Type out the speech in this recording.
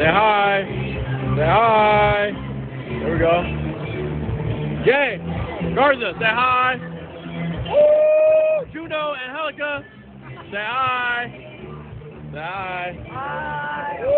Say hi. Say hi. There we go. Jay, Garza, say hi. Woo! Juno and Helica, say hi. Say hi. Hi.